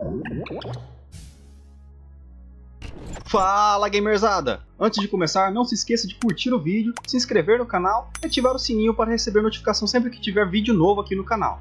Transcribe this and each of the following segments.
Fala, gamerzada! Antes de começar, não se esqueça de curtir o vídeo, se inscrever no canal e ativar o sininho para receber notificação sempre que tiver vídeo novo aqui no canal.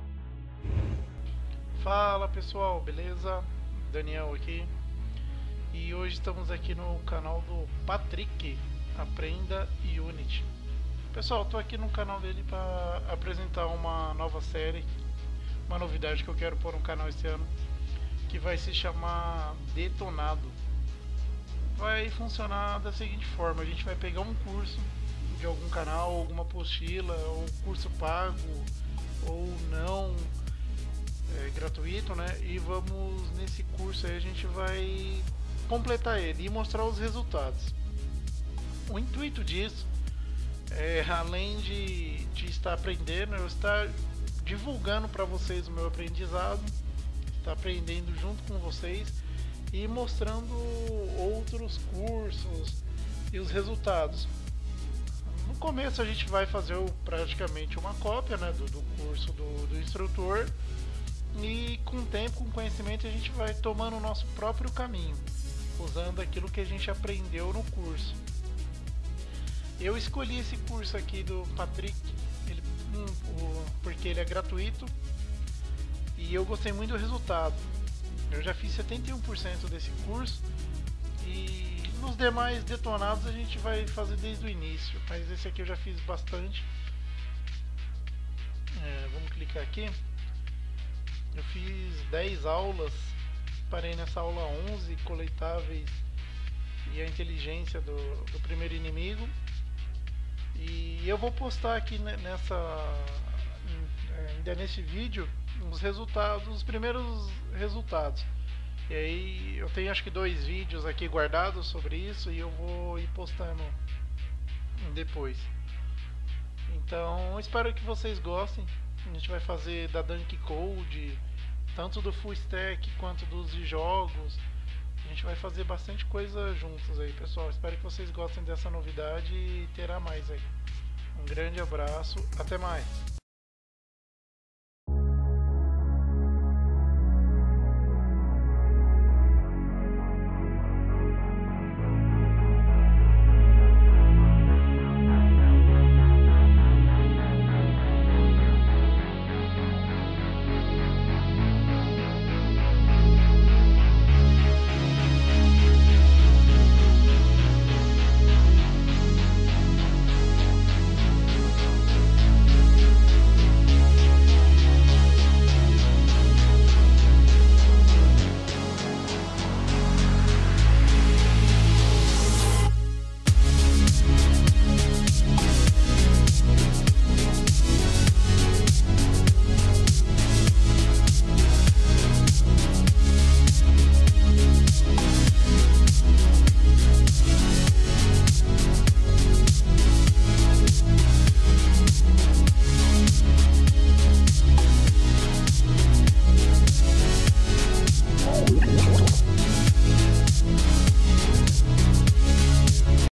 Fala pessoal, beleza? Daniel aqui. E hoje estamos aqui no canal do Patrick, Aprenda Unity. Pessoal, estou aqui no canal dele para apresentar uma nova série, uma novidade que eu quero pôr no canal esse ano, que vai se chamar Detonado. Vai funcionar da seguinte forma: a gente vai pegar um curso de algum canal, alguma apostila, ou curso pago ou não, gratuito, né? E vamos, nesse curso aí, a gente vai completar ele e mostrar os resultados. O intuito disso é, além de estar aprendendo, eu estar divulgando para vocês o meu aprendizado, estar aprendendo junto com vocês e mostrando outros cursos e os resultados. No começo a gente vai fazer praticamente uma cópia, né, do curso do instrutor, e com o tempo, com o conhecimento, a gente vai tomando o nosso próprio caminho, usando aquilo que a gente aprendeu no curso. Eu escolhi esse curso aqui do Patrick, porque ele é gratuito e eu gostei muito do resultado. Eu já fiz 71% desse curso e nos demais detonados a gente vai fazer desde o início, mas esse aqui eu já fiz bastante. Vamos clicar aqui. Eu fiz 10 aulas, parei nessa aula 11, coletáveis e a inteligência do primeiro inimigo. E eu vou postar aqui ainda nesse vídeo os resultados, os primeiros resultados. E aí eu tenho acho que 2 vídeos aqui guardados sobre isso e eu vou ir postando depois. Então espero que vocês gostem. A gente vai fazer da Dunk Code, tanto do Full Stack quanto dos jogos. A gente vai fazer bastante coisa juntos aí, pessoal. Espero que vocês gostem dessa novidade e terá mais aí. Um grande abraço, até mais!